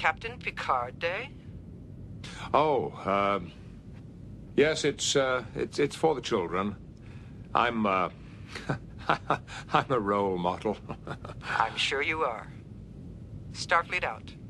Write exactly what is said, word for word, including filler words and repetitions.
Captain Picard Day? Oh, uh, yes, it's, uh, it's, it's for the children. I'm, uh, I'm a role model. I'm sure you are. Starfleet out.